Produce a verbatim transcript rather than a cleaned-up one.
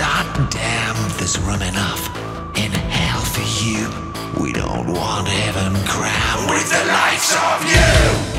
dot damn, there's room enough in hell for you. We don't want heaven crammed with the likes of you.